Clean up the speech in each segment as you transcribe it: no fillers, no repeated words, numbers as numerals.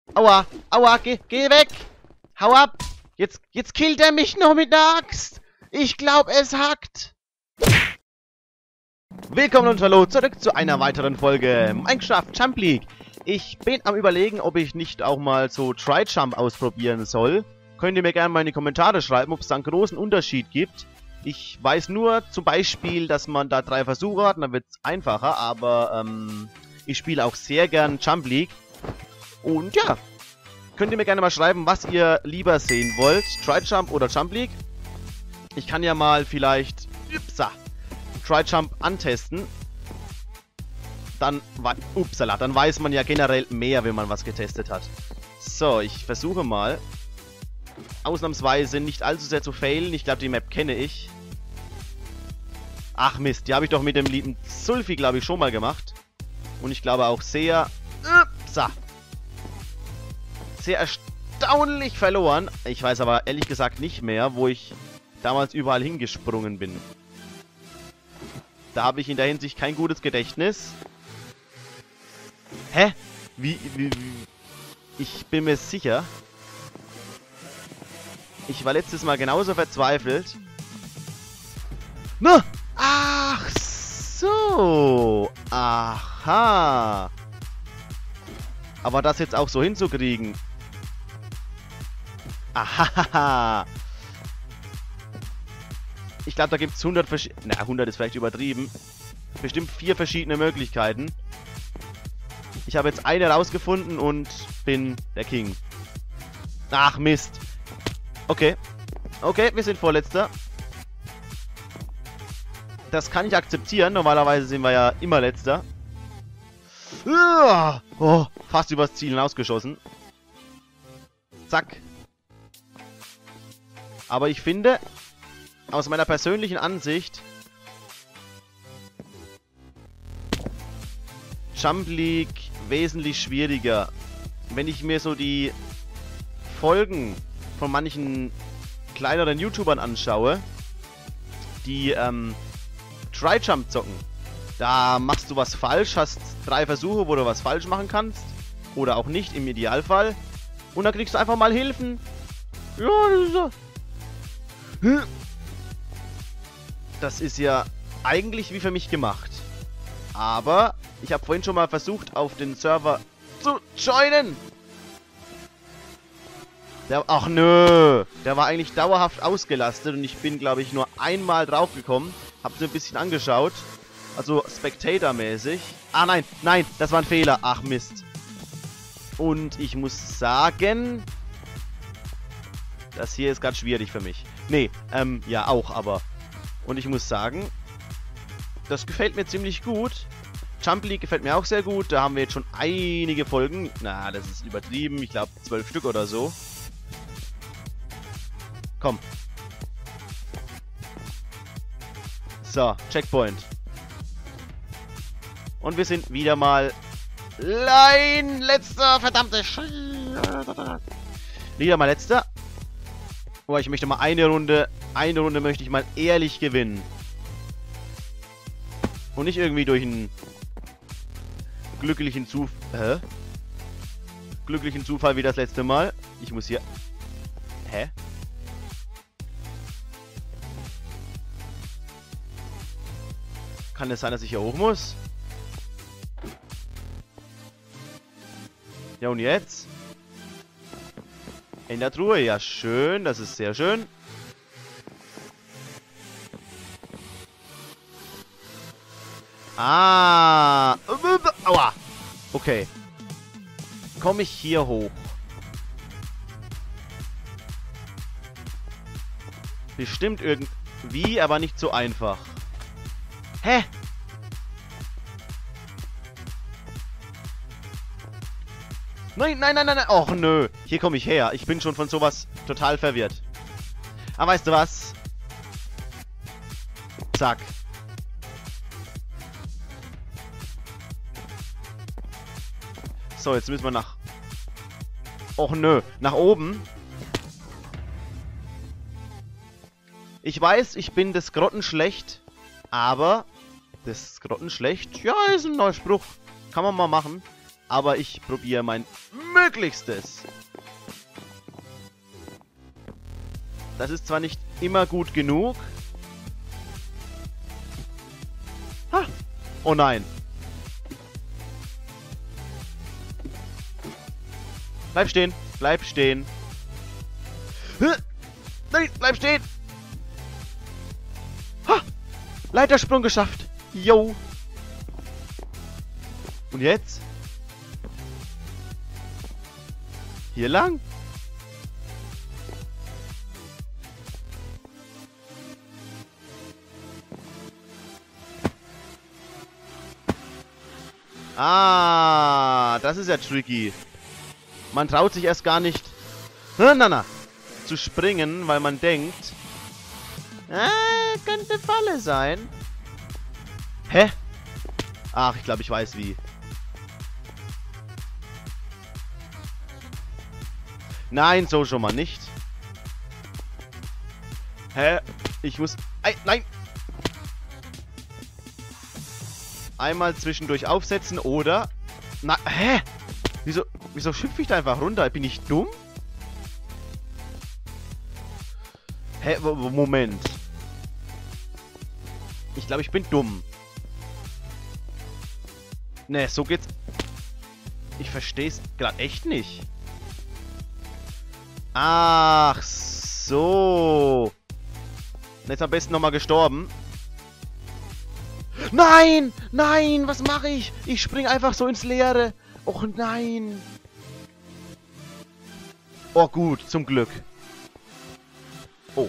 Aua, aua, geh weg. Hau ab. Jetzt killt er mich noch mit der Axt. Ich glaube, es hackt. Willkommen und hallo zurück zu einer weiteren Folge Minecraft Jump League. Ich bin am Überlegen, ob ich nicht auch mal so Try-Jump ausprobieren soll. Könnt ihr mir gerne mal in die Kommentare schreiben, ob es da einen großen Unterschied gibt. Ich weiß nur zum Beispiel, dass man da 3 Versuche hat und dann wird es einfacher, aber ich spiele auch sehr gern Jump League. Und ja, könnt ihr mir gerne mal schreiben, was ihr lieber sehen wollt, Try-Jump oder Jump League. Ich kann ja mal vielleicht Try-Jump antesten. Dann weiß man ja generell mehr, wenn man was getestet hat. So, ich versuche mal ausnahmsweise nicht allzu sehr zu failen. Ich glaube, die Map kenne ich. Ach Mist, die habe ich doch mit dem lieben Sulfi, glaube ich, schon mal gemacht. Und ich glaube auch sehr erstaunlich verloren. Ich weiß aber ehrlich gesagt nicht mehr, wo ich damals überall hingesprungen bin. Da habe ich in der Hinsicht kein gutes Gedächtnis. Hä? Wie? Ich bin mir sicher. Ich war letztes Mal genauso verzweifelt. Na! Ach so! Aha! Aber das jetzt auch so hinzukriegen. Ahahaha! Ich glaube, da gibt es 100 verschiedene... Na, 100 ist vielleicht übertrieben. Bestimmt 4 verschiedene Möglichkeiten. Ich habe jetzt eine rausgefunden und bin der King. Ach, Mist. Okay. Okay, wir sind Vorletzter. Das kann ich akzeptieren. Normalerweise sind wir ja immer Letzter. Oh, fast übers Ziel hinausgeschossen. Zack. Aber ich finde, aus meiner persönlichen Ansicht, Jump League wesentlich schwieriger. Wenn ich mir so die Folgen von manchen kleineren YouTubern anschaue, die Try-Jump zocken, da machst du was falsch, hast 3 Versuche, wo du was falsch machen kannst, oder auch nicht im Idealfall, und dann kriegst du einfach mal Hilfen. Ja, das ist ja eigentlich wie für mich gemacht. Aber ich habe vorhin schon mal versucht, auf den Server zu joinen. Ach nö, der war eigentlich dauerhaft ausgelastet und ich bin, glaube ich, nur einmal draufgekommen. Hab's mir ein bisschen angeschaut. Also Spectator-mäßig. Ah nein, nein, das war ein Fehler. Ach Mist. Und ich muss sagen, das hier ist gerade schwierig für mich. Nee, ja auch, aber... Und ich muss sagen, das gefällt mir ziemlich gut. Jump League gefällt mir auch sehr gut. Da haben wir jetzt schon einige Folgen. Na, das ist übertrieben. Ich glaube 12 Stück oder so. Komm. So, Checkpoint. Und wir sind wieder mal... letzter, verdammte wieder mal letzter. Oh, ich möchte mal eine Runde möchte ich mal ehrlich gewinnen. Und nicht irgendwie durch einen glücklichen Zufall wie das letzte Mal. Ich muss hier... Hä? Kann es sein, dass ich hier hoch muss? Ja, und jetzt? In der Truhe, ja schön, das ist sehr schön. Ah, aua. Okay. Komme ich hier hoch? Bestimmt irgendwie, aber nicht so einfach. Hä? Nein, nein, nein, nein, nein. Och, nö. Hier komme ich her. Ich bin schon von sowas total verwirrt. Aber weißt du was? Zack. So, jetzt müssen wir nach... Och, nö. Nach oben. Ich weiß, ich bin des Grottenschlecht. Aber... des Grottenschlecht? Ja, ist ein neuer Spruch. Kann man mal machen. Aber ich probiere mein Möglichstes. Das ist zwar nicht immer gut genug. Ha! Oh nein. Bleib stehen. Bleib stehen. Nein, bleib stehen. Ha! Leitersprung geschafft. Yo. Und jetzt? Hier lang? Ah, das ist ja tricky. Man traut sich erst gar nicht zu springen, weil man denkt, könnte Falle sein. Hä? Ach, ich glaube, ich weiß wie. Nein, so schon mal nicht. Hä? Ich muss... Nein! Einmal zwischendurch aufsetzen oder... Na, hä? Wieso schimpfe ich da einfach runter? Bin ich dumm? Hä? Moment. Ich glaube, ich bin dumm. Ne, so geht's... Ich verstehe es gerade echt nicht. Ach so. Jetzt am besten nochmal gestorben. Nein! Nein! Was mache ich? Ich spring einfach so ins Leere. Och nein. Oh gut, zum Glück. Oh.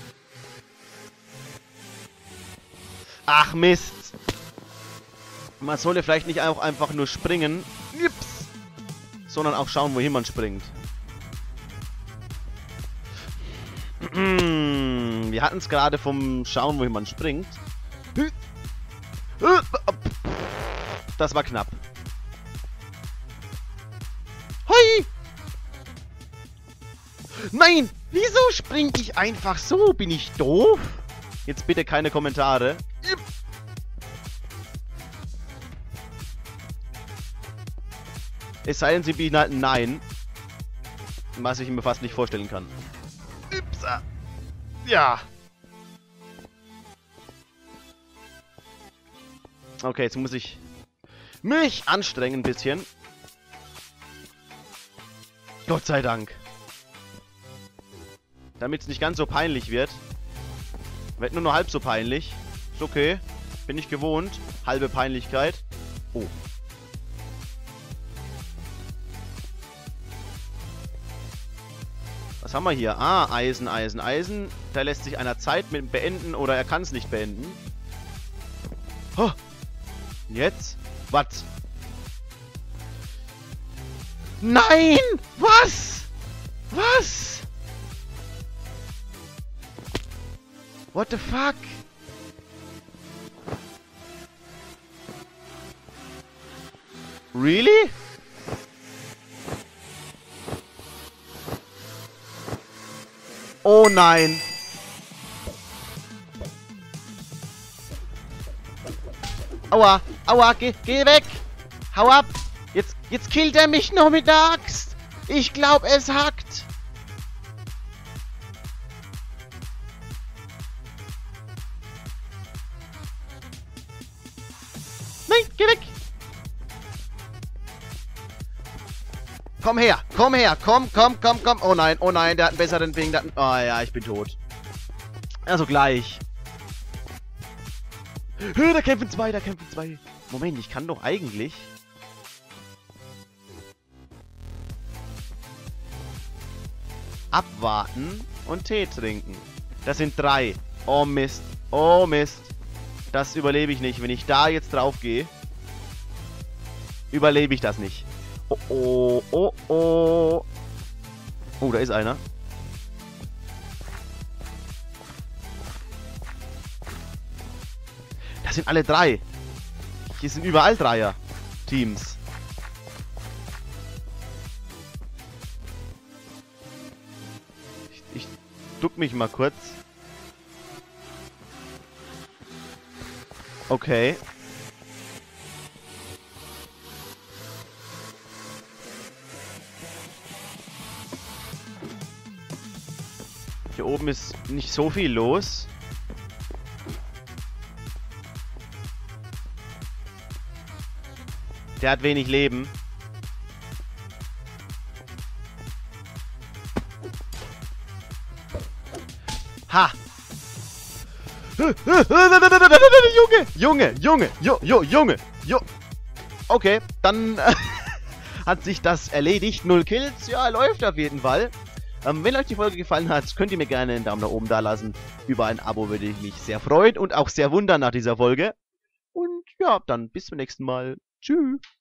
Ach Mist. Man sollte vielleicht nicht auch einfach nur springen. Ups. Sondern auch schauen, wohin man springt. Wir hatten es gerade vom Schauen, wohin man springt. Das war knapp. Hui! Nein! Wieso springe ich einfach so? Bin ich doof? Jetzt bitte keine Kommentare. Es sei denn, sie bieten halt ein Nein. Was ich mir fast nicht vorstellen kann. Upsa. Ja. Okay, jetzt muss ich mich anstrengen ein bisschen. Gott sei Dank. Damit es nicht ganz so peinlich wird. Wird nur noch halb so peinlich. Ist okay. Bin ich gewohnt. Halbe Peinlichkeit. Oh. Was haben wir hier? Ah, Eisen, Eisen, Eisen. Da lässt sich einer Zeit mit beenden oder er kann es nicht beenden. Oh. Jetzt? Was? Nein! Was? Was? What the fuck? Really? Oh nein. Aua, aua, geh weg. Hau ab. Jetzt killt er mich noch mit der Axt. Ich glaube, es hackt. Nein, geh weg. Komm her, komm her, komm. Oh nein, der hat einen besseren Ding. Oh ja, ich bin tot. Also gleich. Da kämpfen zwei. Moment, ich kann doch eigentlich... abwarten und Tee trinken. Das sind 3. Oh Mist. Oh Mist. Das überlebe ich nicht. Wenn ich da jetzt drauf gehe, überlebe ich das nicht. Oh. Oh, da ist einer. Das sind alle 3. Hier sind überall Dreier-Teams. Ich duck mich mal kurz. Okay. Hier oben ist nicht so viel los. Der hat wenig Leben. Ha! Junge! Okay, dann hat sich das erledigt. 0 Kills, ja, läuft auf jeden Fall. Wenn euch die Folge gefallen hat, könnt ihr mir gerne einen Daumen nach oben da lassen. Über ein Abo würde ich mich sehr freuen und auch sehr wundern nach dieser Folge. Und ja, dann bis zum nächsten Mal. Tschüss.